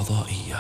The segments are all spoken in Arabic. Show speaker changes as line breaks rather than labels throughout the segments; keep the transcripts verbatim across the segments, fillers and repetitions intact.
الفضائية.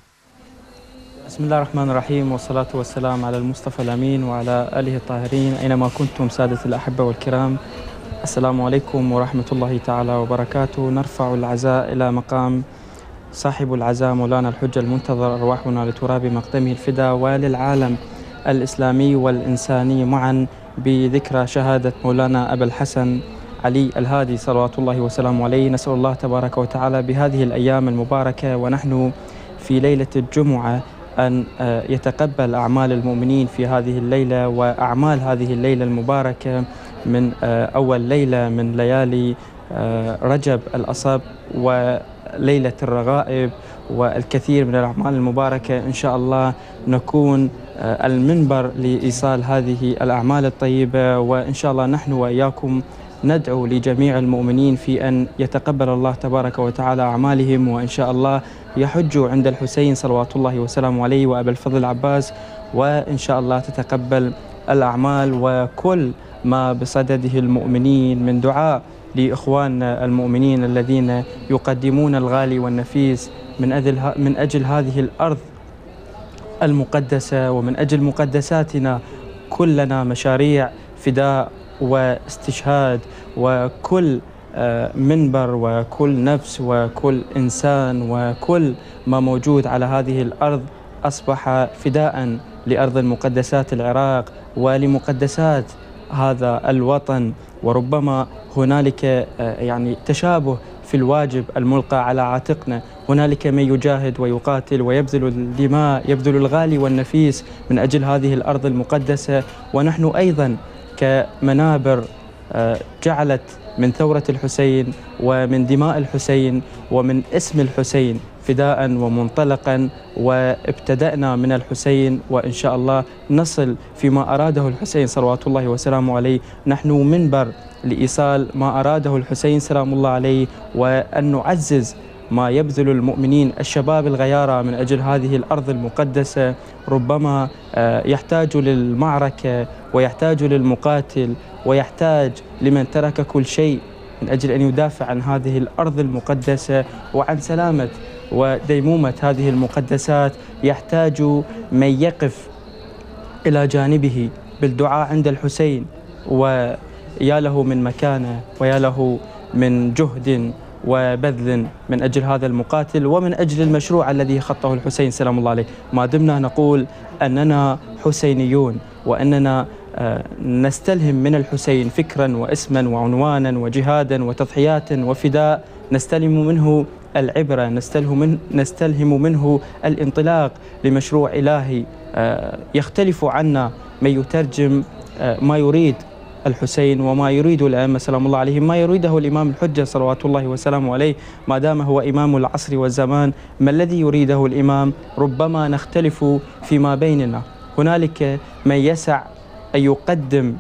بسم الله الرحمن الرحيم، والصلاة والسلام على المصطفى الأمين وعلى آله الطاهرين أينما كنتم سادة الأحبة والكرام. السلام عليكم ورحمة الله تعالى وبركاته. نرفع العزاء إلى مقام صاحب العزاء مولانا الحجة المنتظر، أرواحنا لتراب مقدمه الفداء، وللعالم الإسلامي والإنساني معا بذكرى شهادة مولانا أبا الحسن علي الهادي صلوات الله وسلامه عليه. نسأل الله تبارك وتعالى بهذه الأيام المباركة ونحن في ليلة الجمعة أن يتقبل أعمال المؤمنين في هذه الليلة، وأعمال هذه الليلة المباركة من أول ليلة من ليالي رجب الأصب وليلة الرغائب، والكثير من الأعمال المباركة. إن شاء الله نكون المنبر لإيصال هذه الأعمال الطيبة، وإن شاء الله نحن وإياكم ندعو لجميع المؤمنين في أن يتقبل الله تبارك وتعالى أعمالهم، وإن شاء الله يحجوا عند الحسين صلوات الله وسلامه عليه وأبا الفضل العباس، وإن شاء الله تتقبل الأعمال وكل ما بصدده المؤمنين من دعاء لإخواننا المؤمنين الذين يقدمون الغالي والنفيس من أجل من أجل هذه الأرض المقدسة ومن أجل مقدساتنا كلنا، مشاريع فداء واستشهاد، وكل منبر وكل نفس وكل إنسان وكل ما موجود على هذه الأرض أصبح فداء لأرض مقدسات العراق ولمقدسات هذا الوطن. وربما هنالك يعني تشابه في الواجب الملقى على عاتقنا، هنالك من يجاهد ويقاتل ويبذل الدماء، يبذل الغالي والنفيس من أجل هذه الأرض المقدسة، ونحن أيضا كمنابر جعلت من ثورة الحسين ومن دماء الحسين ومن اسم الحسين فداء ومنطلقا، وابتدأنا من الحسين وإن شاء الله نصل فيما أراده الحسين صلوات الله وسلامه عليه. نحن منبر لإيصال ما أراده الحسين سلام الله عليه، وأن نعزز ما يبذل المؤمنين الشباب الغيارى من أجل هذه الأرض المقدسة. ربما يحتاج للمعركة ويحتاج للمقاتل ويحتاج لمن ترك كل شيء من أجل أن يدافع عن هذه الأرض المقدسة وعن سلامة وديمومة هذه المقدسات. يحتاج من يقف إلى جانبه بالدعاء عند الحسين، ويا له من مكانة ويا له من جهد وبذل من أجل هذا المقاتل ومن أجل المشروع الذي خطه الحسين سلام الله عليه. ما دمنا نقول أننا حسينيون وأننا نستلهم من الحسين فكرا واسما وعنوانا وجهادا وتضحيات وفداء، نستلم منه العبرة، نستلهم, من نستلهم منه الانطلاق لمشروع إلهي. يختلف عنا من يترجم ما يريد الحسين وما يريد الأئمة سلام الله عليهم، ما يريده الإمام الحجة صلوات الله وسلامه عليه، ما دام هو إمام العصر والزمان. ما الذي يريده الإمام؟ ربما نختلف فيما بيننا. هنالك من يسع أن يقدم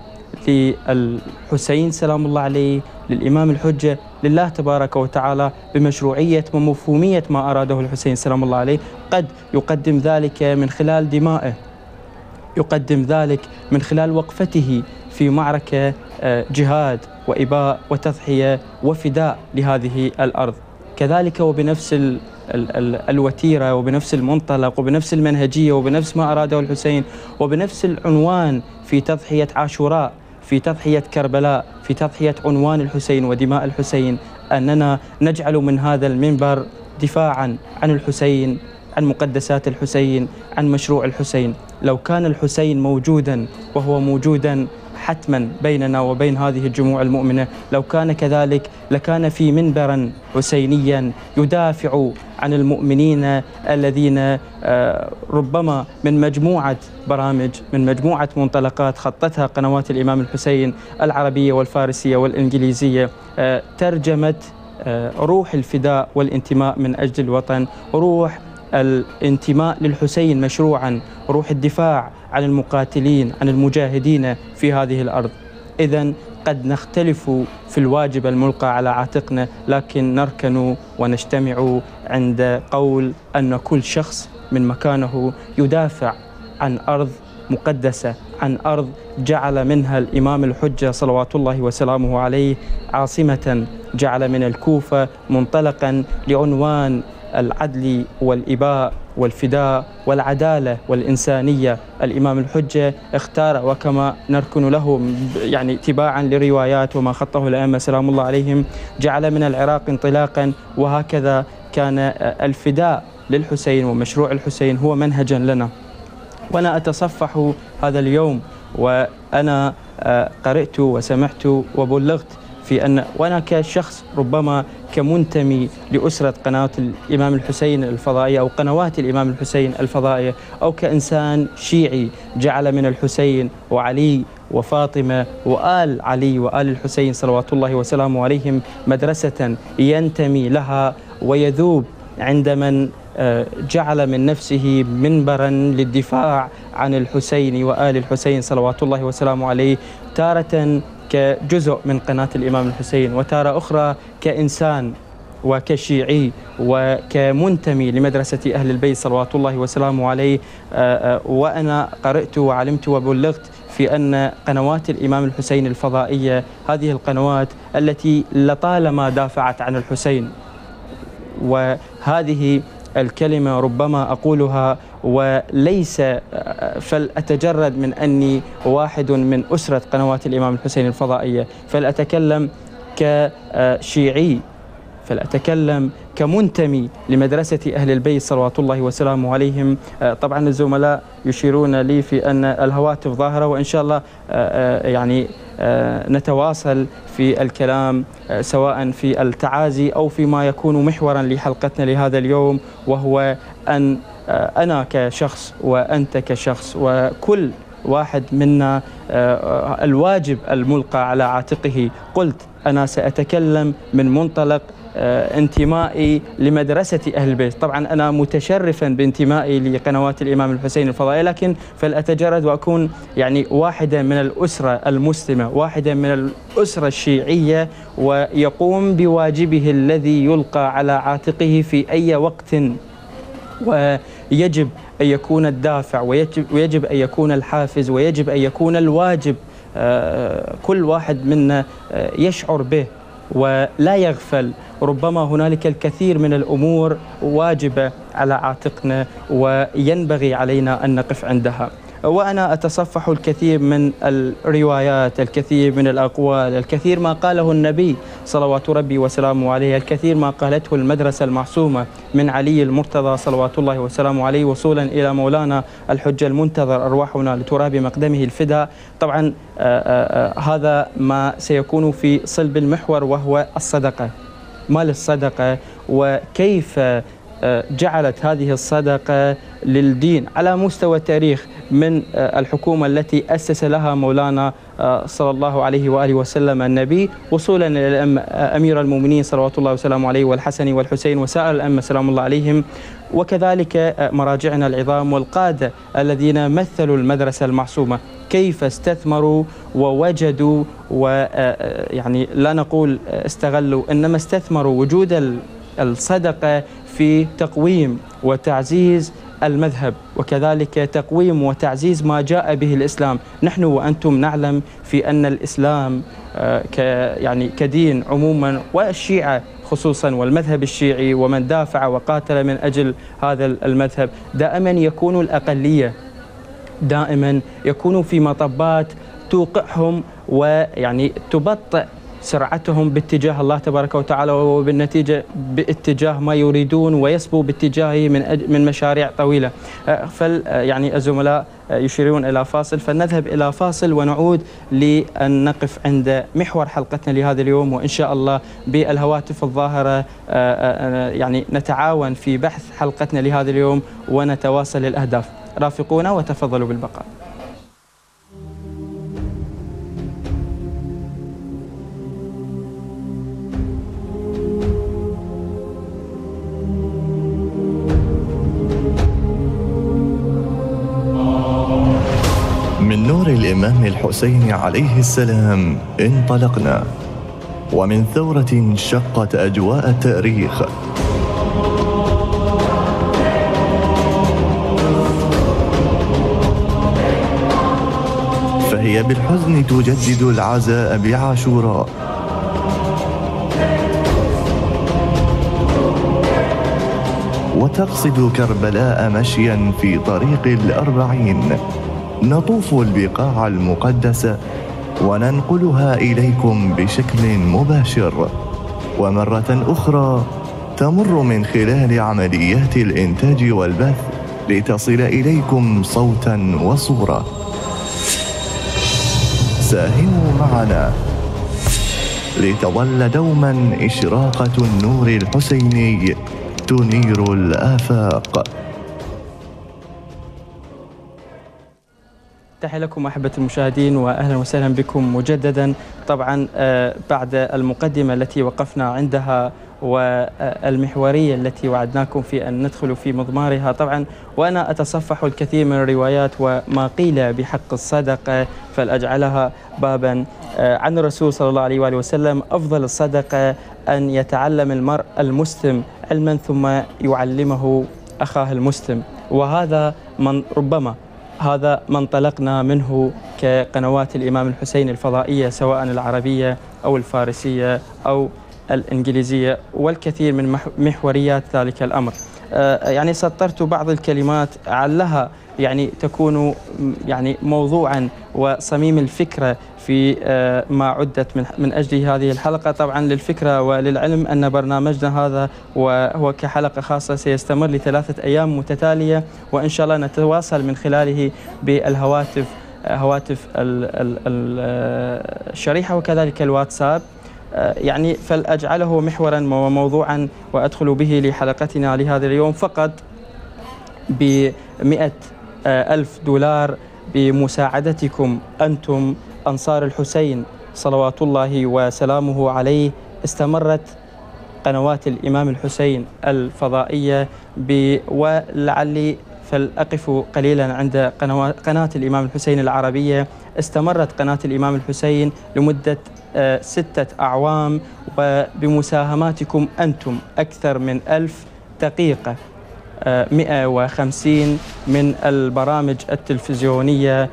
للحسين سلام الله عليه، للإمام الحجة، لله تبارك وتعالى بمشروعية ومفهومية ما أراده الحسين سلام الله عليه. قد يقدم ذلك من خلال دمائه، يقدم ذلك من خلال وقفته في معركة جهاد وإباء وتضحية وفداء لهذه الأرض. كذلك وبنفس ال ال ال الوتيرة وبنفس المنطلق وبنفس المنهجية وبنفس ما أراده الحسين وبنفس العنوان في تضحية عاشوراء، في تضحية كربلاء، في تضحية عنوان الحسين ودماء الحسين، أننا نجعل من هذا المنبر دفاعا عن الحسين، عن مقدسات الحسين، عن مشروع الحسين. لو كان الحسين موجودا، وهو موجودا حتما بيننا وبين هذه الجموع المؤمنة، لو كان كذلك لكان في منبرا حسينيا يدافع عن المؤمنين الذين ربما من مجموعة برامج، من مجموعة منطلقات خطتها قنوات الإمام الحسين العربية والفارسية والإنجليزية، ترجمت روح الفداء والانتماء من أجل الوطن، روح الانتماء للحسين مشروعا، روح الدفاع عن المقاتلين، عن المجاهدين في هذه الأرض. إذن قد نختلف في الواجب الملقى على عاتقنا، لكن نركن ونجتمع عند قول أن كل شخص من مكانه يدافع عن أرض مقدسة، عن أرض جعل منها الإمام الحجة صلوات الله وسلامه عليه عاصمة، جعل من الكوفة منطلقا لعنوان العدل والإباء والفداء والعدالة والإنسانية. الإمام الحجة اختار، وكما نركن له يعني تباعا لروايات وما خطه الأئمة سلام الله عليهم، جعل من العراق انطلاقا، وهكذا كان الفداء للحسين ومشروع الحسين هو منهجا لنا. وأنا أتصفح هذا اليوم وأنا قرأت وسمعت وبلغت في أن، وأنا كشخص ربما كمنتمي لأسرة قناة الإمام الحسين الفضائية أو قنوات الإمام الحسين الفضائية، أو كإنسان شيعي جعل من الحسين وعلي وفاطمة وآل علي وآل الحسين صلوات الله وسلامه عليهم مدرسة ينتمي لها ويذوب عند من جعل من نفسه منبرا للدفاع عن الحسين وآل الحسين صلوات الله وسلامه عليه، تارة كجزء من قناة الإمام الحسين، وتارة أخرى كإنسان وكشيعي وكمنتمي لمدرسة أهل البيت صلوات الله وسلامه عليه. وأنا قرأت وعلمت وبلغت في أن قنوات الإمام الحسين الفضائية هذه القنوات التي لطالما دافعت عن الحسين، وهذه الكلمة ربما أقولها وليس فلأتجرد من أني واحد من أسرة قنوات الإمام الحسين الفضائية، فلأتكلم كشيعي، فلأتكلم كمنتمي لمدرسة أهل البيت صلوات الله وسلامه عليهم. طبعا الزملاء يشيرون لي في أن الهواتف ظاهرة، وإن شاء الله يعني نتواصل في الكلام سواء في التعازي أو فيما يكون محورا لحلقتنا لهذا اليوم، وهو أن أنا كشخص وأنت كشخص وكل واحد منا الواجب الملقى على عاتقه. قلت أنا سأتكلم من منطلق انتمائي لمدرسة أهل البيت. طبعا أنا متشرفا بانتمائي لقنوات الإمام الحسين الفضائية، لكن فلأتجرد وأكون يعني واحدا من الأسرة المسلمة، واحدا من الأسرة الشيعية، ويقوم بواجبه الذي يلقى على عاتقه في أي وقت، ويجب أن يكون الدافع، ويجب, ويجب أن يكون الحافز، ويجب أن يكون الواجب كل واحد منا يشعر به ولا يغفل. ربما هنالك الكثير من الأمور واجبة على عاتقنا وينبغي علينا أن نقف عندها. وأنا أتصفح الكثير من الروايات، الكثير من الأقوال، الكثير ما قاله النبي صلوات ربي وسلامه عليه، الكثير ما قالته المدرسة المعصومة من علي المرتضى صلوات الله وسلامه عليه وصولا إلى مولانا الحجة المنتظر أرواحنا لتراب مقدمه الفداء. طبعا آآ آآ هذا ما سيكون في صلب المحور، وهو الصدقة. ما للصدقة وكيف جعلت هذه الصدقة للدين على مستوى التاريخ، من الحكومة التي أسس لها مولانا صلى الله عليه وآله وسلم النبي، وصولا إلى أمير المؤمنين صلوات الله وسلامه عليه والحسن والحسين وسائر الأئمة سلام الله عليهم، وكذلك مراجعنا العظام والقادة الذين مثلوا المدرسة المعصومة، كيف استثمروا ووجدوا، ويعني لا نقول استغلوا، إنما استثمروا وجود الصدقة في تقويم وتعزيز المذهب، وكذلك تقويم وتعزيز ما جاء به الإسلام. نحن وأنتم نعلم في أن الإسلام ك يعني كدين عموما، والشيعة خصوصا، والمذهب الشيعي ومن دافع وقاتل من أجل هذا المذهب، دائما يكون الأقلية، دائما يكونوا في مطبات توقعهم ويعني تبطئ سرعتهم باتجاه الله تبارك وتعالى، وبالنتيجة باتجاه ما يريدون، ويسبوا باتجاهه من من مشاريع طويلة. فل يعني الزملاء يشيرون إلى فاصل، فنذهب إلى فاصل ونعود لأن نقف عند محور حلقتنا لهذا اليوم، وإن شاء الله بالهواتف الظاهرة يعني نتعاون في بحث حلقتنا لهذا اليوم ونتواصل الأهداف. رافقونا وتفضلوا بالبقاء.
من نور الإمام الحسين عليه السلام انطلقنا، ومن ثورة شقت أجواء التاريخ فهي بالحزن تجدد العزاء بعاشوراء، وتقصد كربلاء مشيا في طريق الأربعين، نطوف البقاع المقدسة وننقلها إليكم بشكل مباشر، ومرة أخرى تمر من خلال عمليات الإنتاج والبث لتصل إليكم صوتا وصورة. ساهموا معنا لتظل دوما إشراقة النور الحسيني تنير الآفاق.
تحية لكم أحبة المشاهدين وأهلا وسهلا بكم مجددا. طبعا بعد المقدمة التي وقفنا عندها والمحورية التي وعدناكم في أن ندخل في مضمارها، طبعا وأنا أتصفح الكثير من الروايات وما قيل بحق الصدقة فلأجعلها بابا عن الرسول صلى الله عليه وآله وسلم: أفضل الصدقة أن يتعلم المرء المسلم علما ثم يعلمه أخاه المسلم. وهذا من ربما هذا ما انطلقنا منه كقنوات الإمام الحسين الفضائية، سواء العربية أو الفارسية أو الإنجليزية، والكثير من محوريات ذلك الأمر. يعني سطرت بعض الكلمات علها يعني تكون يعني موضوعا وصميم الفكرة في ما عدت من من أجل هذه الحلقة. طبعا للفكرة وللعلم أن برنامجنا هذا وهو كحلقة خاصة سيستمر لثلاثة أيام متتالية، وإن شاء الله نتواصل من خلاله بالهواتف هواتف الشريحة وكذلك الواتساب، يعني فلأجعله محورا وموضوعا وأدخل به لحلقتنا لهذا اليوم فقط بمئة ألف دولار بمساعدتكم أنتم أنصار الحسين صلوات الله وسلامه عليه. استمرت قنوات الإمام الحسين الفضائية ولعلي فلأقف قليلا عند قناة الإمام الحسين العربية. استمرت قناة الإمام الحسين لمدة ستة أعوام وبمساهماتكم أنتم أكثر من ألف دقيقة، مئة وخمسين من البرامج التلفزيونية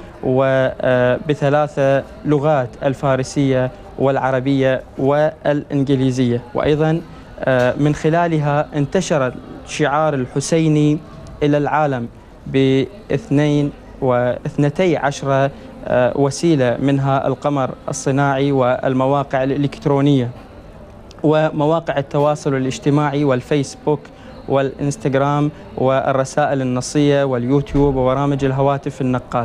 وبثلاثة لغات: الفارسية والعربية والإنجليزية. وأيضا من خلالها انتشر الشعار الحسيني إلى العالم باثنين واثنتي عشرة وسيلة، منها القمر الصناعي والمواقع الإلكترونية ومواقع التواصل الاجتماعي والفيسبوك والإنستغرام والرسائل النصية واليوتيوب وبرامج الهواتف النقال.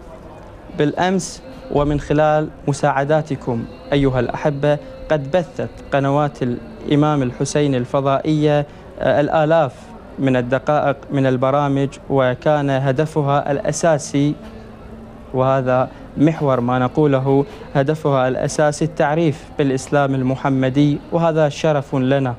بالأمس ومن خلال مساعداتكم أيها الأحبة قد بثت قنوات الإمام الحسين الفضائية الآلاف من الدقائق من البرامج، وكان هدفها الأساسي، وهذا محور ما نقوله، هدفها الأساسي التعريف بالإسلام المحمدي، وهذا شرف لنا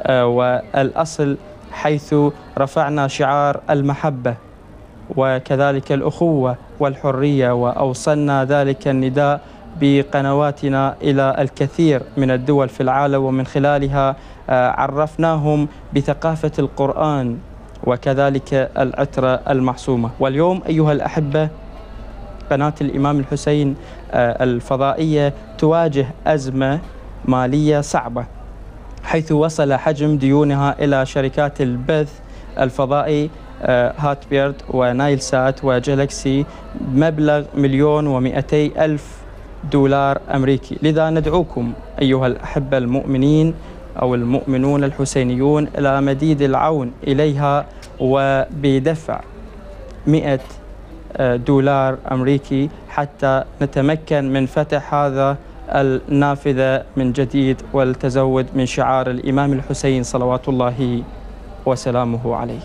والأصل، حيث رفعنا شعار المحبة وكذلك الأخوة والحرية، وأوصلنا ذلك النداء بقنواتنا إلى الكثير من الدول في العالم، ومن خلالها عرفناهم بثقافة القرآن وكذلك العترة المعصومة. واليوم أيها الأحبة قناة الإمام الحسين الفضائية تواجه أزمة مالية صعبة، حيث وصل حجم ديونها إلى شركات البث الفضائي هات بيرد ونايل سات وجالكسي مبلغ مليون ومئتي ألف دولار أمريكي. لذا ندعوكم أيها الأحبة المؤمنين أو المؤمنون الحسينيون إلى مديد العون إليها وبدفع مئة دولار أمريكي حتى نتمكن من فتح هذا النافذة من جديد والتزود من شعار الإمام الحسين صلوات الله وسلامه عليه.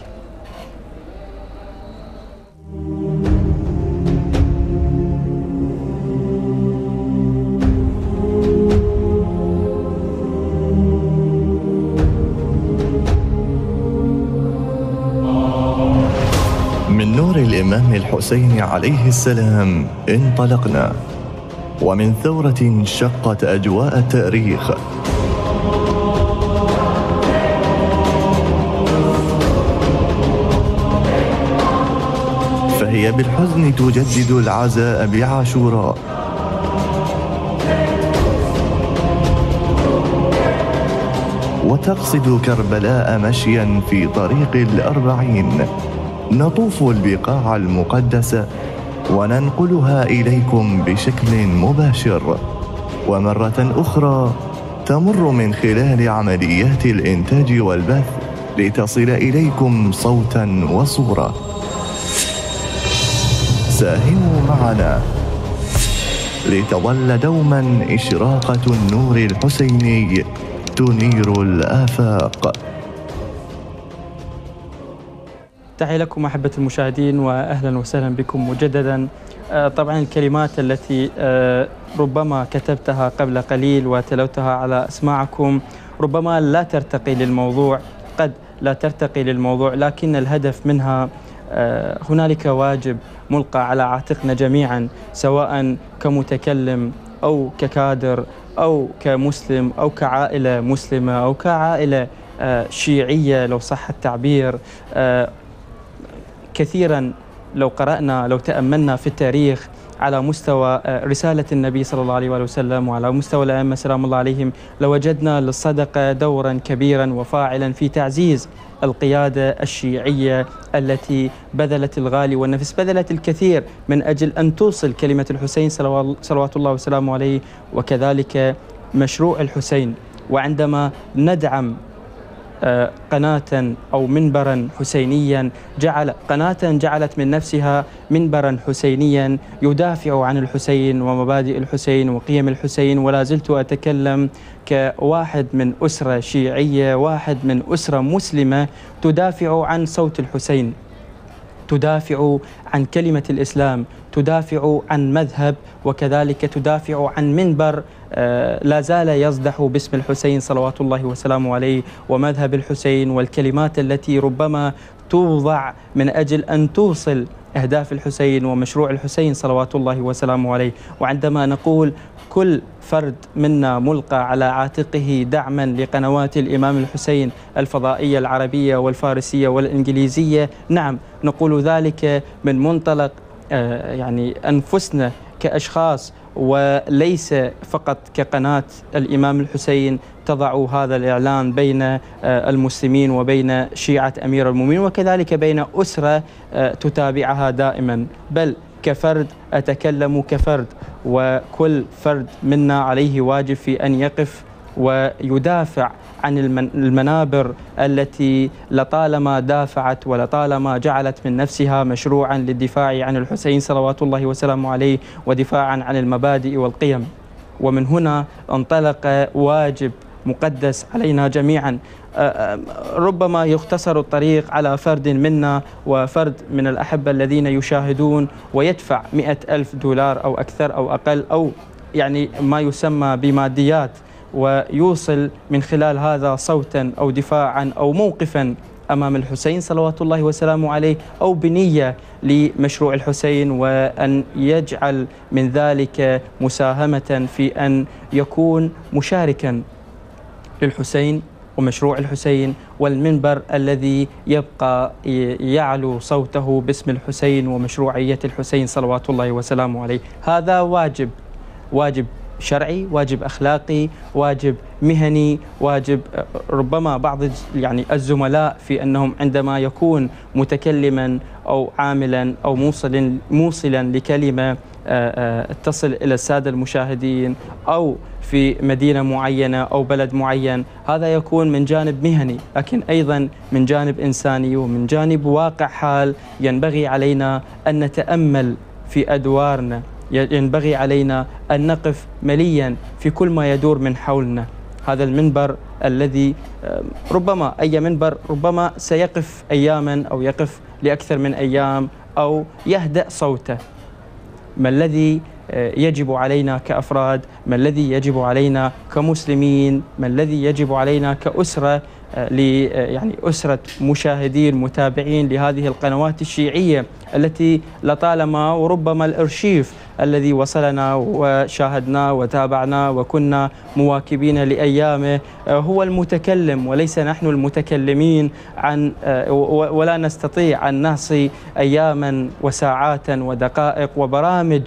من نور الإمام الحسين عليه السلام انطلقنا، ومن ثورة شقت أجواء التاريخ فهي بالحزن تجدد العزاء بعاشوراء، وتقصد كربلاء مشيا في طريق الأربعين، نطوف البقاع المقدسة وننقلها إليكم بشكل مباشر، ومرة أخرى تمر من خلال عمليات الإنتاج والبث لتصل إليكم صوتا وصورة. ساهموا معنا لتظل دوما إشراقة النور الحسيني تنير الآفاق.
تحية لكم أحبة المشاهدين وأهلا وسهلا بكم مجددا. طبعا الكلمات التي ربما كتبتها قبل قليل وتلوتها على أسماعكم ربما لا ترتقي للموضوع، قد لا ترتقي للموضوع، لكن الهدف منها هنالك واجب ملقى على عاتقنا جميعا، سواء كمتكلم أو ككادر أو كمسلم أو كعائلة مسلمة أو كعائلة شيعية لو صح التعبير. كثيرا لو قرأنا لو تأملنا في التاريخ على مستوى رسالة النبي صلى الله عليه وآله وسلم وعلى مستوى الأئمة سلام الله عليهم لوجدنا للصدقة دورا كبيرا وفاعلا في تعزيز القيادة الشيعية التي بذلت الغالي والنفس، بذلت الكثير من أجل أن توصل كلمة الحسين صلوات الله وسلامه عليه، وكذلك مشروع الحسين. وعندما ندعم قناة أو منبرا حسينيا، جعل قناة جعلت من نفسها منبرا حسينيا يدافع عن الحسين ومبادئ الحسين وقيم الحسين، ولا زلت أتكلم كواحد من أسرة شيعية، واحد من أسرة مسلمة تدافع عن صوت الحسين، تدافع عن كلمة الإسلام، تدافع عن مذهب، وكذلك تدافع عن منبر لا زال يصدح باسم الحسين صلوات الله وسلامه عليه ومذهب الحسين والكلمات التي ربما توضع من أجل أن توصل أهداف الحسين ومشروع الحسين صلوات الله وسلامه عليه. وعندما نقول كل فرد منا ملقى على عاتقه دعما لقنوات الإمام الحسين الفضائية العربية والفارسية والإنجليزية، نعم نقول ذلك من منطلق يعني أنفسنا كأشخاص، وليس فقط كقناة الإمام الحسين تضع هذا الإعلان بين المسلمين وبين شيعة أمير المؤمنين، وكذلك بين أسرة تتابعها دائما، بل كفرد أتكلم كفرد، وكل فرد منا عليه واجب في أن يقف ويدافع عن المنابر التي لطالما دافعت ولطالما جعلت من نفسها مشروعا للدفاع عن الحسين صلوات الله وسلامه عليه ودفاعا عن المبادئ والقيم. ومن هنا انطلق واجب مقدس علينا جميعا. ربما يختصر الطريق على فرد منا وفرد من الأحبة الذين يشاهدون ويدفع مئة ألف دولار أو أكثر أو أقل، أو يعني ما يسمى بماديات، ويوصل من خلال هذا صوتا أو دفاعا أو موقفا أمام الحسين صلوات الله وسلامه عليه، أو بنية لمشروع الحسين، وأن يجعل من ذلك مساهمة في أن يكون مشاركا للحسين ومشروع الحسين والمنبر الذي يبقى يعلو صوته باسم الحسين ومشروعية الحسين صلوات الله وسلامه عليه. هذا واجب، واجب شرعي، واجب أخلاقي، واجب مهني، واجب ربما بعض يعني الزملاء في أنهم عندما يكون متكلما أو عاملا أو موصلا موصلا لكلمة تصل إلى السادة المشاهدين أو في مدينة معينة أو بلد معين، هذا يكون من جانب مهني، لكن أيضا من جانب إنساني ومن جانب واقع حال. ينبغي علينا أن نتأمل في أدوارنا، ينبغي علينا أن نقف مليا في كل ما يدور من حولنا. هذا المنبر الذي ربما أي منبر ربما سيقف أياما أو يقف لأكثر من أيام أو يهدأ صوته. ما الذي يجب علينا كأفراد، ما الذي يجب علينا كمسلمين، ما الذي يجب علينا كأسرة يعني أسرة مشاهدين متابعين لهذه القنوات الشيعية التي لطالما وربما الأرشيف الذي وصلنا وشاهدناه وتابعناه وكنا مواكبين لأيامه هو المتكلم، وليس نحن المتكلمين عن ولا نستطيع أن نحصي أياما وساعات ودقائق وبرامج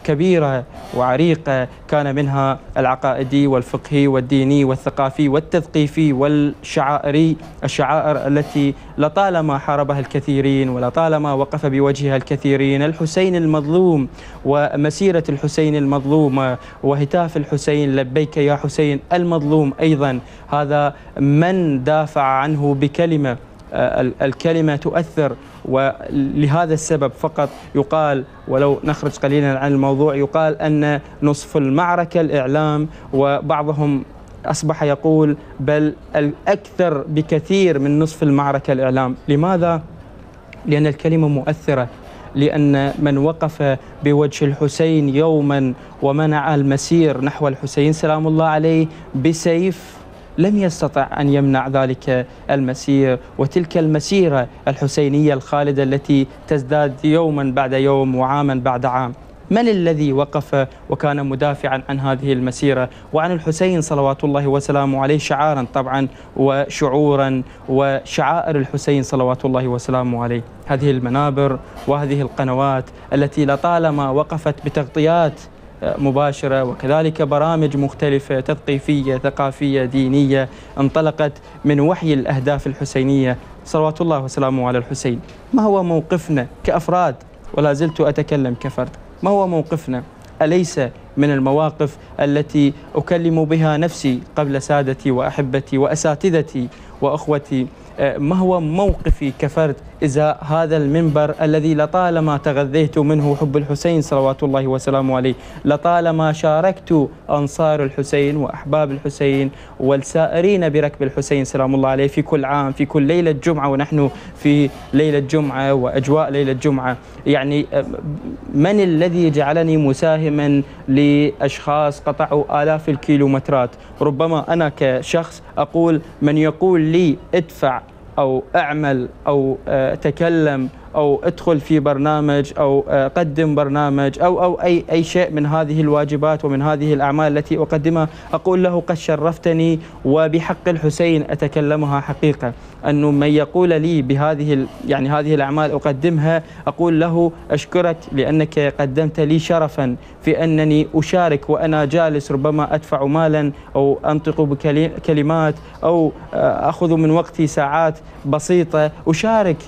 كبيرة وعريقة، كان منها العقائدي والفقهي والديني والثقافي والتثقيفي والشعائري، الشعائر التي لطالما حاربها الكثيرين ولطالما وقف بوجهها الكثيرين. الحسين المظلوم ومسيرة الحسين المظلومة وهتاف الحسين لبيك يا حسين المظلوم أيضا، هذا من دافع عنه بكلمة، الكلمة تؤثر. ولهذا السبب فقط يقال، ولو نخرج قليلا عن الموضوع، يقال أن نصف المعركة الإعلام، وبعضهم أصبح يقول بل الأكثر بكثير من نصف المعركة الإعلام. لماذا؟ لأن الكلمة مؤثرة، لأن من وقف بوجه الحسين يوما ومنع المسير نحو الحسين سلام الله عليه بسيف لم يستطع أن يمنع ذلك المسير، وتلك المسيرة الحسينية الخالدة التي تزداد يوما بعد يوم وعاما بعد عام. من الذي وقف وكان مدافعا عن هذه المسيرة وعن الحسين صلوات الله وسلامه عليه، شعارا طبعا وشعورا وشعائر الحسين صلوات الله وسلامه عليه؟ هذه المنابر وهذه القنوات التي لطالما وقفت بتغطيات مباشرة وكذلك برامج مختلفة تثقيفية ثقافية دينية انطلقت من وحي الأهداف الحسينية صلوات الله وسلامه على الحسين. ما هو موقفنا كأفراد؟ ولا زلت أتكلم كفرد. ما هو موقفنا؟ أليس من المواقف التي أكلم بها نفسي قبل سادتي وأحبتي وأساتذتي وأخوتي، ما هو موقفي كفرد إزاء هذا المنبر الذي لطالما تغذيت منه حب الحسين صلوات الله وسلامه عليه، لطالما شاركت أنصار الحسين وأحباب الحسين والسائرين بركب الحسين سلام الله عليه في كل عام في كل ليلة جمعة، ونحن في ليلة جمعة وأجواء ليلة جمعة. يعني من الذي جعلني مساهما لأشخاص قطعوا آلاف الكيلومترات؟ ربما أنا كشخص أقول من يقول لي ادفع أو أعمل أو تكلم أو ادخل في برنامج أو قدم برنامج أو أو أي أي شيء من هذه الواجبات ومن هذه الأعمال التي أقدمها، أقول له قد شرفتني وبحق الحسين أتكلمها حقيقة. أنه من يقول لي بهذه يعني هذه الأعمال أقدمها، أقول له أشكرك لأنك قدمت لي شرفا في أنني أشارك وأنا جالس، ربما أدفع مالا أو أنطق بكلمات أو أخذ من وقتي ساعات بسيطة أشارك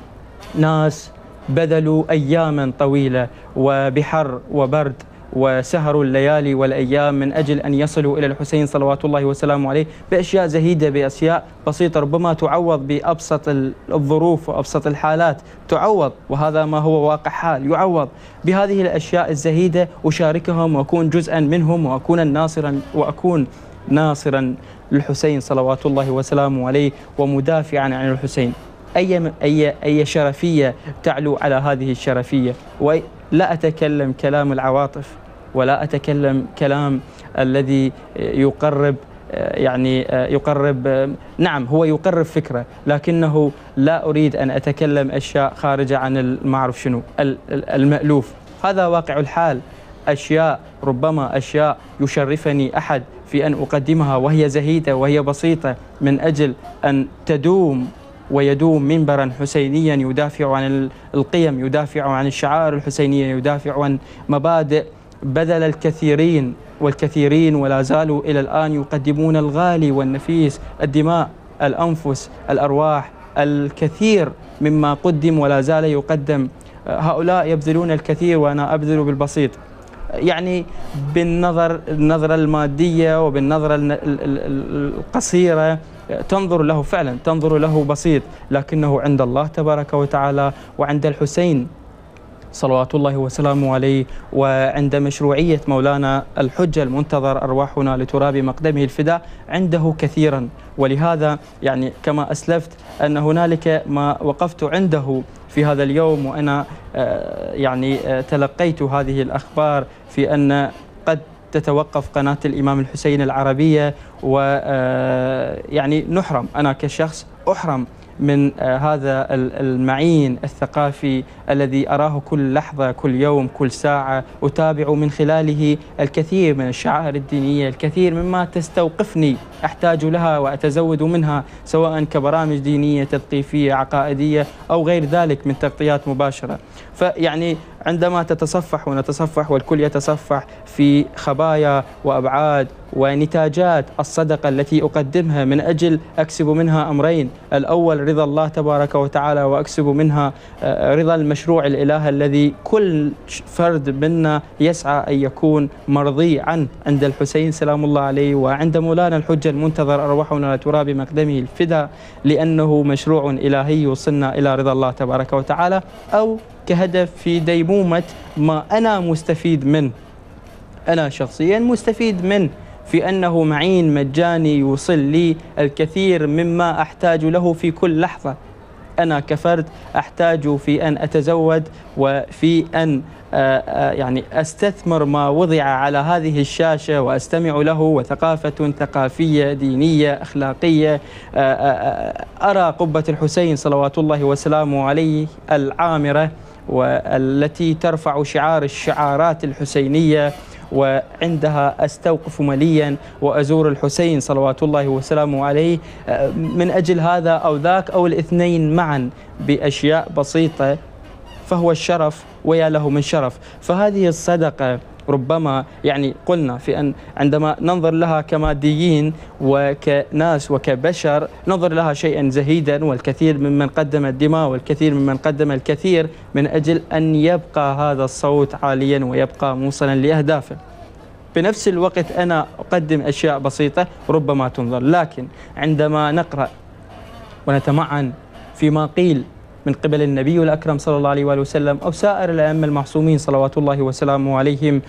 ناس بذلوا أياما طويلة وبحر وبرد وسهروا الليالي والأيام من أجل أن يصلوا إلى الحسين صلوات الله وسلامه عليه بأشياء زهيدة، بأشياء بسيطة ربما تعوض بأبسط الظروف وأبسط الحالات، تعوض، وهذا ما هو واقع حال، يعوض بهذه الأشياء الزهيدة. أشاركهم وأكون جزءا منهم وأكون ناصرا وأكون ناصرا للحسين صلوات الله وسلامه عليه ومدافعا عن الحسين. أي أي أي شرفية تعلو على هذه الشرفية؟ ولا أتكلم كلام العواطف ولا أتكلم كلام الذي يقرب يعني يقرب، نعم هو يقرب فكرة، لكنه لا أريد أن أتكلم أشياء خارجة عن المعروف شنو المألوف. هذا واقع الحال. أشياء ربما أشياء يشرفني أحد في أن أقدمها وهي زهيدة وهي بسيطة من أجل أن تدوم ويدوم منبرا حسينيا يدافع عن القيم، يدافع عن الشعائر الحسينية، يدافع عن مبادئ بذل الكثيرين والكثيرين ولا زالوا إلى الآن يقدمون الغالي والنفيس، الدماء، الأنفس، الأرواح، الكثير مما قدم ولا زال يقدم. هؤلاء يبذلون الكثير وأنا أبذل بالبسيط. يعني بالنظر النظرة المادية وبالنظرة القصيرة تنظر له فعلا تنظر له بسيط، لكنه عند الله تبارك وتعالى وعند الحسين صلوات الله وسلامه عليه وعند مشروعية مولانا الحجة المنتظر أرواحنا لتراب مقدمه الفداء عنده كثيرا. ولهذا يعني كما أسلفت أن هنالك ما وقفت عنده في هذا اليوم وأنا يعني تلقيت هذه الأخبار في أن قد تتوقف قناة الإمام الحسين العربية، ويعني نحرم، أنا كشخص أحرم من هذا المعين الثقافي الذي أراه كل لحظة، كل يوم، كل ساعة، أتابع من خلاله الكثير من الشعائر الدينية، الكثير مما تستوقفني أحتاج لها وأتزود منها، سواء كبرامج دينية تثقيفية عقائدية أو غير ذلك من تغطيات مباشرة. فيعني عندما تتصفح ونتصفح والكل يتصفح في خبايا وأبعاد ونتاجات الصدقة التي أقدمها من أجل أكسب منها أمرين: الأول رضا الله تبارك وتعالى، وأكسب منها رضا المشروع الإله الذي كل فرد منا يسعى أن يكون مرضي عنه عند الحسين سلام الله عليه، وعند مولانا الحجة المنتظر أرواحنا لتراب مقدمه الفداء، لأنه مشروع إلهي يوصلنا إلى رضا الله تبارك وتعالى، أو كهدف في ديمومة ما أنا مستفيد منه، أنا شخصيا مستفيد منه، في أنه معين مجاني يوصل لي الكثير مما أحتاج له في كل لحظة. أنا كفرد أحتاج في أن أتزود وفي أن يعني أستثمر ما وضع على هذه الشاشة وأستمع له، وثقافة ثقافية دينية أخلاقية. أرى قبة الحسين صلوات الله وسلامه عليه العامرة، والتي ترفع شعار الشعارات الحسينية، وعندها أستوقف مليا وأزور الحسين صلوات الله وسلامه عليه من أجل هذا أو ذاك أو الاثنين معا بأشياء بسيطة، فهو الشرف ويا له من شرف. فهذه الصدقة ربما يعني قلنا في أن عندما ننظر لها كماديين وكناس وكبشر ننظر لها شيئا زهيدا، والكثير ممن قدم الدماء والكثير ممن قدم الكثير من أجل أن يبقى هذا الصوت عاليا ويبقى موصلا لأهدافه. بنفس الوقت أنا أقدم أشياء بسيطة ربما تنظر، لكن عندما نقرأ ونتمعن فيما قيل من قبل النبي الأكرم صلى الله عليه وآله وسلم أو سائر الأئمة المعصومين صلوات الله وسلامه عليهم،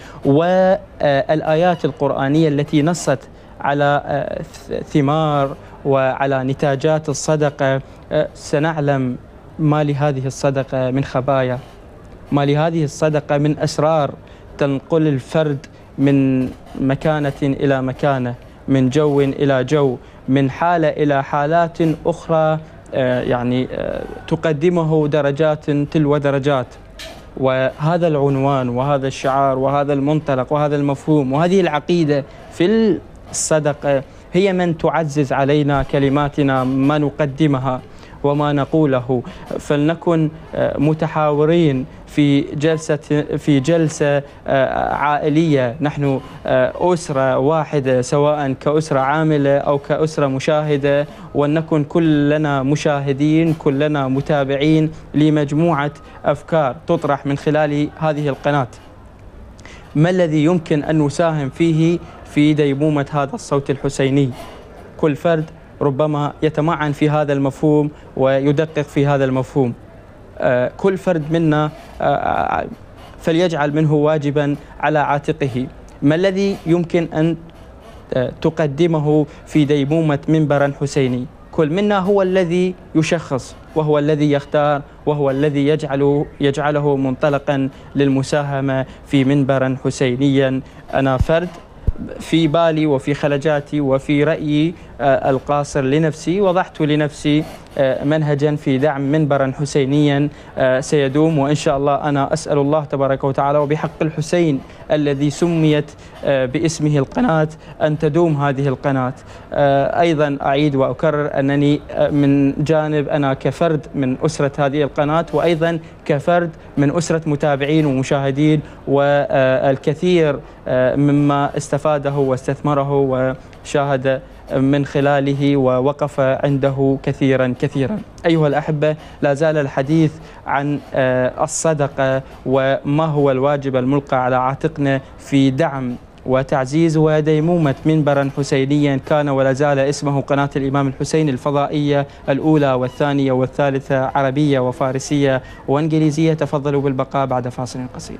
والآيات القرآنية التي نصت على ثمار وعلى نتاجات الصدقة، سنعلم ما لهذه الصدقة من خبايا، ما لهذه الصدقة من أسرار تنقل الفرد من مكانة إلى مكانة، من جو إلى جو، من حالة إلى حالات أخرى، يعني تقدمه درجات تلو درجات. وهذا العنوان وهذا الشعار وهذا المنطلق وهذا المفهوم وهذه العقيدة في الصدقة هي من تعزز علينا كلماتنا، ما نقدمها وما نقوله. فلنكن متحاورين في جلسة في جلسة عائلية، نحن أسرة واحدة سواء كأسرة عاملة أو كأسرة مشاهدة، ولنكن كلنا مشاهدين، كلنا متابعين لمجموعة أفكار تطرح من خلال هذه القناة. ما الذي يمكن أن نساهم فيه في ديمومة هذا الصوت الحسيني؟ كل فرد ربما يتمعن في هذا المفهوم ويدقق في هذا المفهوم. كل فرد منا فليجعل منه واجبا على عاتقه. ما الذي يمكن أن تقدمه في ديمومة منبر حسيني؟ كل منا هو الذي يشخص، وهو الذي يختار، وهو الذي يجعله يجعله منطلقا للمساهمة في منبرا حسينيا. أنا فرد في بالي وفي خلجاتي وفي رأيي القاصر لنفسي وضعت لنفسي منهجا في دعم منبرا حسينيا سيدوم، وإن شاء الله أنا أسأل الله تبارك وتعالى وبحق الحسين الذي سميت باسمه القناة أن تدوم هذه القناة. أيضا أعيد وأكرر أنني من جانب أنا كفرد من أسرة هذه القناة، وأيضا كفرد من أسرة متابعين ومشاهدين، والكثير مما استفاده واستثمره وشاهد من خلاله ووقف عنده كثيرا كثيرا. أيها الأحبة، لا زال الحديث عن الصدقة وما هو الواجب الملقى على عاتقنا في دعم وتعزيز وديمومة منبرا حسينيا كان ولا زال اسمه قناة الإمام الحسين الفضائية الأولى والثانية والثالثة، عربية وفارسية وإنجليزية. تفضلوا بالبقاء بعد فاصل قصير.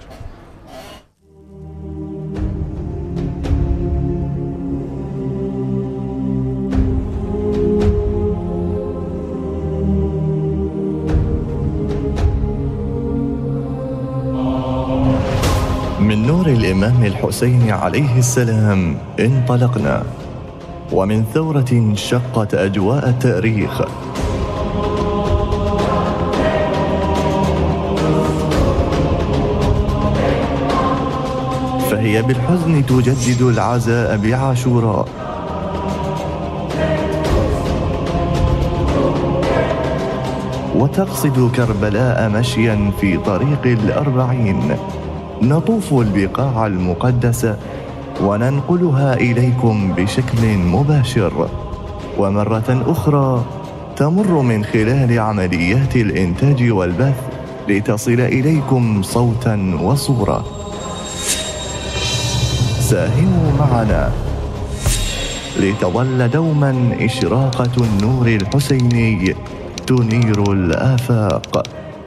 من نور الإمام الحسين عليه السلام انطلقنا، ومن ثورة شقت أجواء التاريخ هي بالحزن تجدد العزاء بعاشوراء. وتقصد كربلاء مشيا في طريق الأربعين، نطوف البقاع المقدسة وننقلها إليكم بشكل مباشر، ومرة أخرى تمر من خلال عمليات الإنتاج والبث لتصل إليكم صوتا وصورة. ساهموا معنا لتظل دوما إشراقة النور الحسيني تنير الآفاق.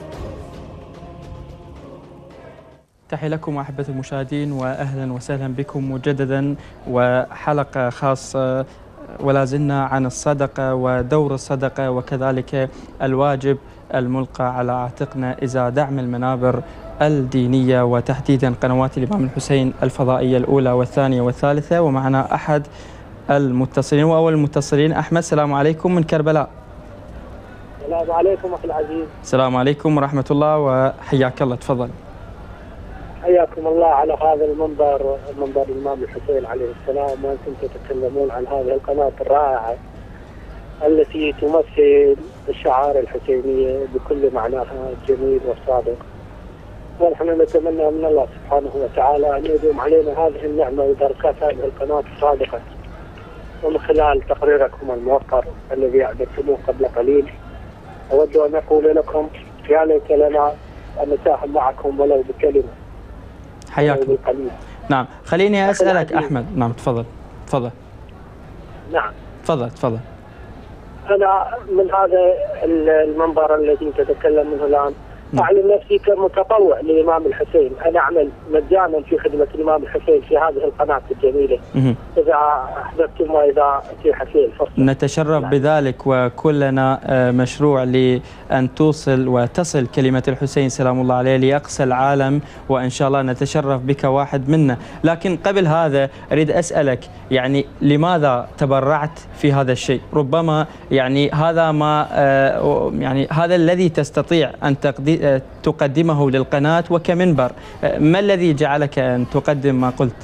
تحية لكم أحبة المشاهدين، وأهلا وسهلا بكم مجددا وحلقة خاصة ولا زلنا عن الصدقة ودور الصدقة وكذلك الواجب الملقى على عاتقنا إذا دعم المنابر الدينية وتحديدا قنوات الإمام الحسين الفضائية الأولى والثانية والثالثة. ومعنا أحد المتصلين وأول المتصلين أحمد. السلام عليكم من كربلاء.
السلام عليكم أخي العزيز.
السلام عليكم ورحمة الله وحياك الله، تفضل.
حياكم الله على هذا المنبر، منبر الإمام الحسين عليه السلام، وأنتم تتكلمون عن هذه القناة الرائعة التي تمثل الشعائر الحسينية بكل معناها الجميل والصادق. ونحن نتمنى من الله سبحانه وتعالى أن يدوم علينا هذه النعمة وبركات هذه القناة الصادقة. ومن خلال تقريركم الموقر الذي أعددتموه قبل قليل، أود أن أقول لكم يا ليت لنا أن نساهم معكم ولو بكلمة.
حياك الله. نعم، خليني أسألك أحمد. نعم تفضل تفضل.
نعم
تفضل تفضل.
أنا من هذا المنبر الذي تتكلم منه الآن أعلن نفسي كمتطوع للإمام الحسين. أنا أعمل مجانا في خدمة الإمام الحسين في هذه القناة الجميلة. إذا أحببتم وإذا أتيحت لي الفرصة
نتشرف نعم. بذلك، وكلنا مشروع لأن توصل وتصل كلمة الحسين سلام الله عليه لأقصى العالم، وإن شاء الله نتشرف بك واحد منا. لكن قبل هذا أريد أسألك، يعني لماذا تبرعت في هذا الشيء؟ ربما يعني هذا ما يعني هذا الذي تستطيع أن تقدي تقدمه للقناة وكمنبر. ما الذي جعلك أن تقدم ما قلت؟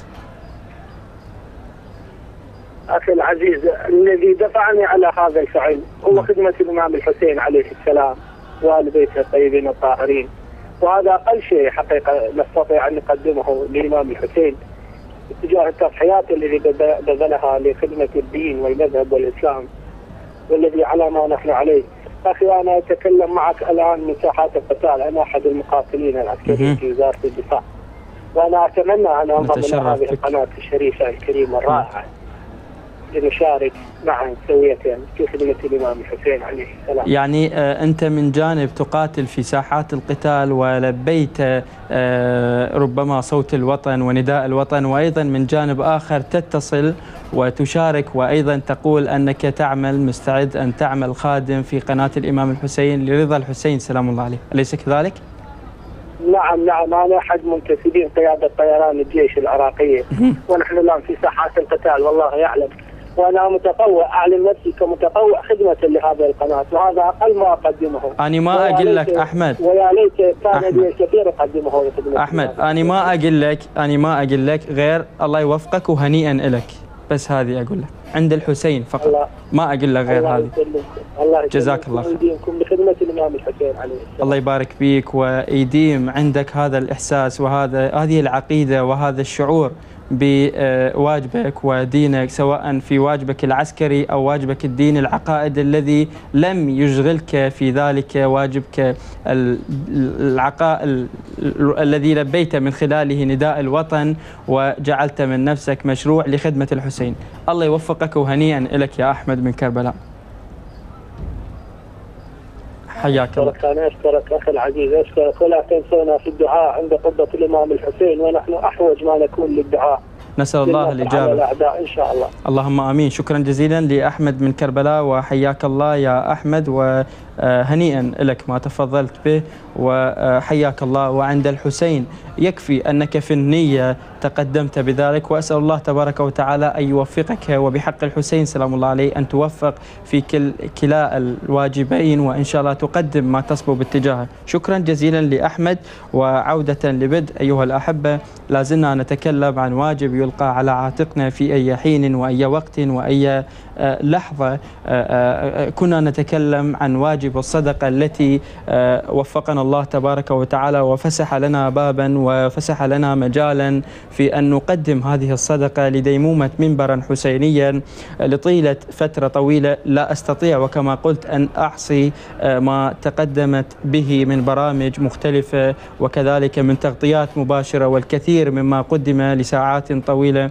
أخي العزيز، الذي دفعني على هذا الفعل هو خدمة الإمام الحسين عليه السلام وآل بيته الطيبين الطاهرين، وهذا أقل شيء حقيقة نستطيع أن نقدمه للإمام الحسين اتجاه التضحيات التي بذلها لخدمة الدين والمذهب والإسلام، والذي على ما نحن عليه. أخي أنا أتكلم معك الآن من ساحات القتال، أنا أحد المقاتلين العسكريين في وزارة الدفاع، وأنا أتمنى أن أنضم إلى هذه القناة الشريفة الكريمة الرائعة لنشارك معا سوية في خدمة الإمام الحسين عليه السلام.
يعني آه أنت من جانب تقاتل في ساحات القتال ولبيت آه ربما صوت الوطن ونداء الوطن، وأيضا من جانب آخر تتصل وتشارك، وأيضا تقول أنك تعمل مستعد أن تعمل خادم في قناة الإمام الحسين لرضا الحسين سلام الله عليه، أليس كذلك؟
نعم نعم، أنا أحد منتسبين قيادة طيران الجيش العراقية، ونحن الآن في ساحات القتال والله يعلم، وأنا متطوع أعلن نفسي كمتطوع خدمة لهذه القناة، وهذا أقل ما أقدمه.
أنا ما أقول لك أحمد،
ويا ليت كان لي الكثير أقدمه لخدمة
أحمد. أنا ما أقول لك أنا ما أقول لك غير الله يوفقك وهنيئا لك، بس هذه أقول لك عند الحسين فقط، الله ما أقول لك غير هذه.
الله
جزاك الله خير.
بخدمة الإمام الحسين عليه السلام.
الله يبارك فيك ويديم عندك هذا الإحساس وهذا هذه العقيدة وهذا الشعور بواجبك ودينك، سواء في واجبك العسكري أو واجبك الديني العقائد الذي لم يشغلك في ذلك واجبك العقائد الذي لبيت من خلاله نداء الوطن وجعلت من نفسك مشروع لخدمة الحسين. الله يوفقك وهنيئا لك يا أحمد من كربلاء. حياك الله.
أنا أشكرك أخي العزيز، أشكرك، ولا تنسونا في الدعاء عند قبة الإمام الحسين، ونحن أحوج ما نكون للدعاء.
نسأل الله الإجابة.
الأعداء إن شاء الله.
اللهم آمين. شكرا جزيلا لأحمد من كربلاء، وحياك الله يا أحمد، و هنيئا لك ما تفضلت به وحياك الله. وعند الحسين يكفي أنك في النية تقدمت بذلك، وأسأل الله تبارك وتعالى أن يوفقك، وبحق الحسين سلام الله عليه أن توفق في كل كلا الواجبين، وإن شاء الله تقدم ما تصبو باتجاهه. شكرا جزيلا لأحمد. وعودة لبدء أيها الأحبة، لازلنا نتكلم عن واجب يلقى على عاتقنا في أي حين وأي وقت وأي لحظة. كنا نتكلم عن واجب الصدقة التي وفقنا الله تبارك وتعالى وفسح لنا بابا وفسح لنا مجالا في أن نقدم هذه الصدقة لديمومة منبرا حسينيا لطيلة فترة طويلة. لا أستطيع وكما قلت أن أحصي ما تقدمت به من برامج مختلفة وكذلك من تغطيات مباشرة، والكثير مما قدم لساعات طويلة،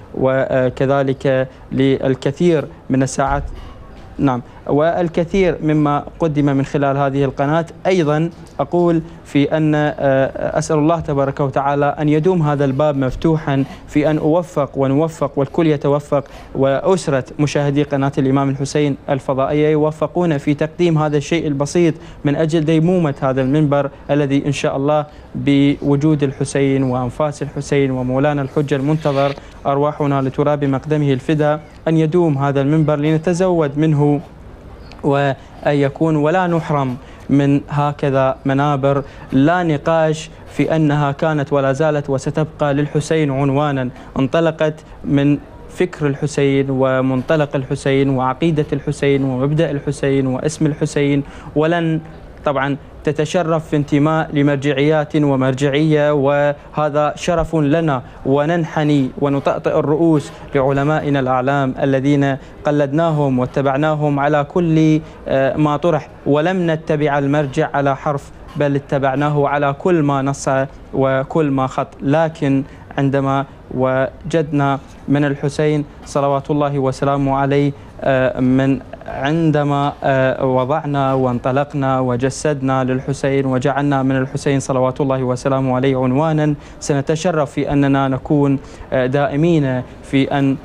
وكذلك للكثير من الساعات نعم والكثير مما قدم من خلال هذه القناة. أيضا أقول في أن أسأل الله تبارك وتعالى أن يدوم هذا الباب مفتوحا في أن أوفق ونوفق والكل يتوفق، وأسرة مشاهدي قناة الإمام الحسين الفضائية يوفقون في تقديم هذا الشيء البسيط من أجل ديمومة هذا المنبر الذي إن شاء الله بوجود الحسين وأنفاس الحسين ومولانا الحجة المنتظر أرواحنا لتراب مقدمه الفداء أن يدوم هذا المنبر لنتزود منه وأن يكون ولا نحرم من هكذا منابر. لا نقاش في أنها كانت ولا زالت وستبقى للحسين عنوانا، انطلقت من فكر الحسين ومنطلق الحسين وعقيدة الحسين ومبدأ الحسين واسم الحسين، ولن طبعا تتشرف في انتماء لمرجعيات ومرجعية، وهذا شرف لنا، وننحني ونطأطئ الرؤوس لعلمائنا الأعلام الذين قلدناهم واتبعناهم على كل ما طرح، ولم نتبع المرجع على حرف بل اتبعناه على كل ما نص وكل ما خط. لكن عندما وجدنا من الحسين صلوات الله وسلامه عليه من عندما وضعنا وانطلقنا وجسدنا للحسين وجعلنا من الحسين صلوات الله وسلامه عليه عنوانا، سنتشرف في أننا نكون دائمين في أن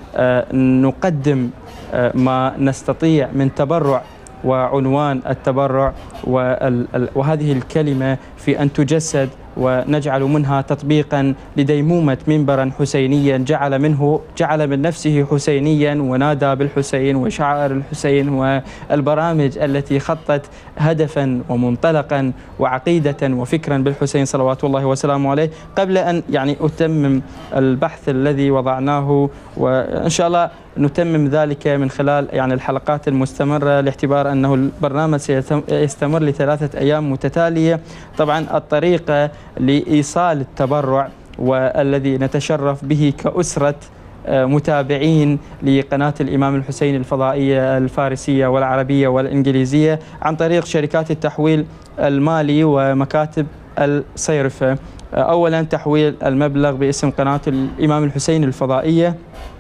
نقدم ما نستطيع من تبرع، وعنوان التبرع وهذه الكلمة في أن تجسد ونجعل منها تطبيقا لديمومة منبرا حسينيا جعل منه جعل من نفسه حسينيا ونادى بالحسين وشعائر الحسين والبرامج التي خطت هدفا ومنطلقا وعقيدة وفكرا بالحسين صلوات الله وسلامه عليه. قبل أن يعني أتمم البحث الذي وضعناه، وإن شاء الله نتمم ذلك من خلال يعني الحلقات المستمرة، لاعتبار أنه البرنامج سيستمر لثلاثة أيام متتالية. طبعا الطريقة لإيصال التبرع والذي نتشرف به كأسرة متابعين لقناة الإمام الحسين الفضائية الفارسية والعربية والإنجليزية عن طريق شركات التحويل المالي ومكاتب الصيرفة. أولا تحويل المبلغ باسم قناة الإمام الحسين الفضائية،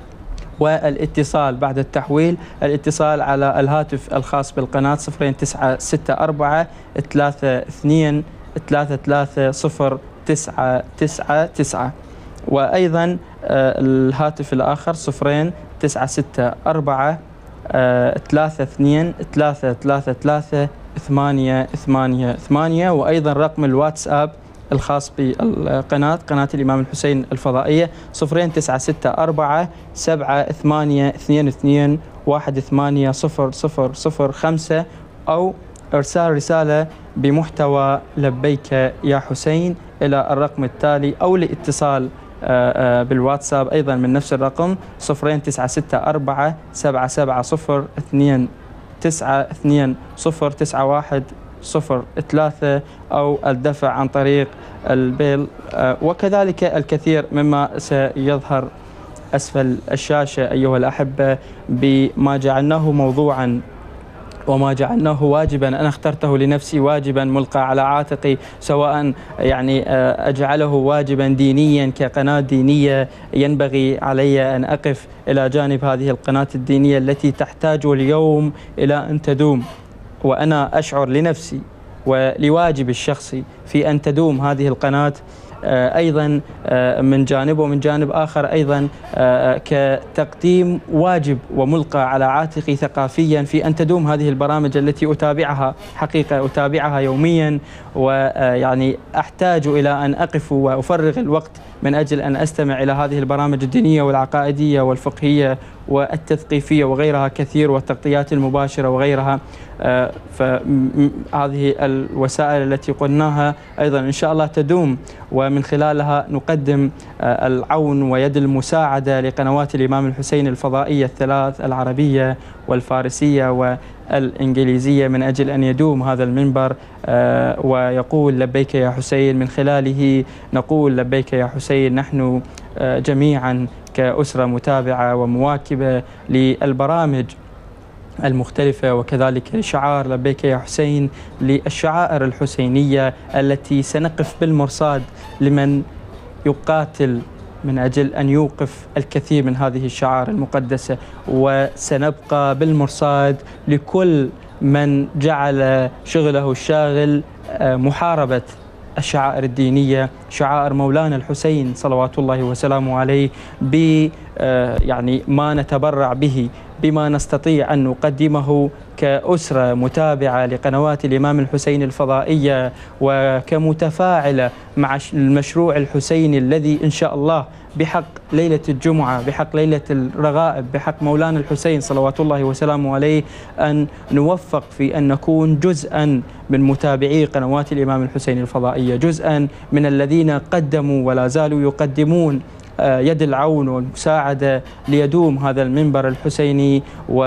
والاتصال بعد التحويل الاتصال على الهاتف الخاص بالقناة صفرين تسعة ستة أربعة ثلاثة اثنين ثلاثة ثلاثة صفر تسعة تسعة تسعة، وأيضا الهاتف الآخر صفرين تسعة ستة أربعة ثلاثة اثنين ثلاثة ثلاثة ثلاثة ثمانية ثمانية ثمانية، وأيضا رقم الواتساب الخاص بالقناة قناة الإمام الحسين الفضائية صفرين تسعة ستة أربعة سبعة ثمانية اثنين اثنين واحد ثمانية صفر صفر صفر خمسة، أو إرسال رسالة بمحتوى لبيك يا حسين إلى الرقم التالي، أو الاتصال بالواتساب أيضا من نفس الرقم صفرين تسعة ستة أربعة سبعة سبعة صفر اثنين تسعة اثنين صفر تسعة واحد صفر ثلاثة، أو الدفع عن طريق البيل، وكذلك الكثير مما سيظهر أسفل الشاشة أيها الأحبة بما جعلناه موضوعا وما جعلناه واجبا. أنا اخترته لنفسي واجبا ملقى على عاتقي، سواء يعني أجعله واجبا دينيا كقناة دينية ينبغي علي أن أقف إلى جانب هذه القناة الدينية التي تحتاج اليوم إلى أن تدوم، وأنا أشعر لنفسي ولواجب الشخصي في أن تدوم هذه القناة أيضا من جانب، ومن جانب آخر أيضا كتقديم واجب وملقى على عاتقي ثقافيا في أن تدوم هذه البرامج التي أتابعها حقيقة أتابعها يوميا، ويعني أحتاج إلى أن أقف وأفرغ الوقت من أجل أن أستمع إلى هذه البرامج الدينية والعقائدية والفقهية والتثقيفية وغيرها كثير، والتغطيات المباشرة وغيرها. فهذه الوسائل التي قلناها أيضا إن شاء الله تدوم، ومن خلالها نقدم العون ويد المساعدة لقنوات الإمام الحسين الفضائية الثلاث، العربية والفارسية والإنجليزية، من أجل أن يدوم هذا المنبر ويقول لبيك يا حسين. من خلاله نقول لبيك يا حسين نحن جميعا كأسرة متابعة ومواكبة للبرامج المختلفة، وكذلك شعار لبيك يا حسين للشعائر الحسينية التي سنقف بالمرصاد لمن يقاتل من أجل أن يوقف الكثير من هذه الشعائر المقدسة، وسنبقى بالمرصاد لكل من جعل شغله الشاغل محاربة الشعائر الدينية، شعائر مولانا الحسين صلوات الله وسلامه عليه، ب يعني ما نتبرع به، بما نستطيع أن نقدمه كأسرة متابعة لقنوات الإمام الحسين الفضائية، وكمتفاعلة مع المشروع الحسيني الذي إن شاء الله بحق ليلة الجمعة، بحق ليلة الرغائب، بحق مولانا الحسين صلوات الله وسلامه عليه، أن نوفق في أن نكون جزءا من متابعي قنوات الإمام الحسين الفضائية، جزءا من الذين قدموا ولا زالوا يقدمون يد العون والمساعدة ليدوم هذا المنبر الحسيني،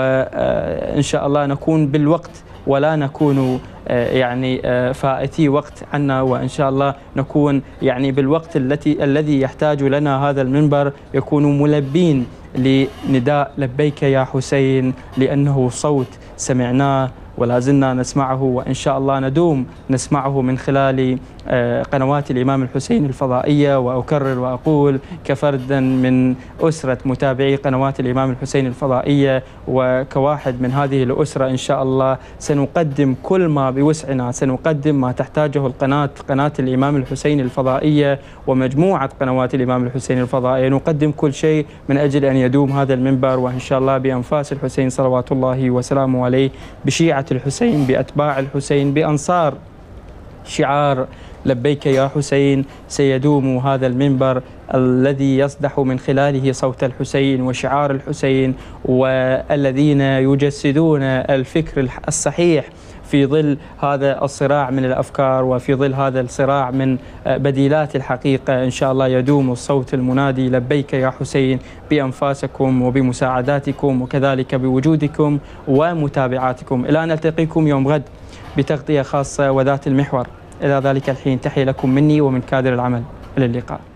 وإن شاء الله نكون بالوقت ولا نكون يعني فائتي وقت عنا، وإن شاء الله نكون يعني بالوقت التي الذي يحتاج لنا هذا المنبر، يكون ملبين لنداء لبيك يا حسين، لأنه صوت سمعناه ولا زلنا نسمعه، وإن شاء الله ندوم نسمعه من خلال قنوات الإمام الحسين الفضائية. وأكرر وأقول كفرد من أسرة متابعي قنوات الإمام الحسين الفضائية، وكواحد من هذه الأسرة إن شاء الله سنقدم كل ما بوسعنا، سنقدم ما تحتاجه القناة قناة الإمام الحسين الفضائية ومجموعة قنوات الإمام الحسين الفضائية، نقدم كل شيء من أجل أن يدوم هذا المنبر، وإن شاء الله بأنفاس الحسين صلوات الله وسلامه عليه، بشيعة الحسين، بأتباع الحسين، بأنصار شعار لبيك يا حسين، سيدوم هذا المنبر الذي يصدح من خلاله صوت الحسين وشعار الحسين، والذين يجسدون الفكر الصحيح في ظل هذا الصراع من الأفكار، وفي ظل هذا الصراع من بديلات الحقيقة. إن شاء الله يدوم الصوت المنادي لبيك يا حسين بأنفاسكم وبمساعداتكم، وكذلك بوجودكم ومتابعاتكم، إلى أن نلتقيكم يوم غد بتغطية خاصة وذات المحور. إلى ذلك الحين تحية لكم مني ومن كادر العمل، إلى اللقاء.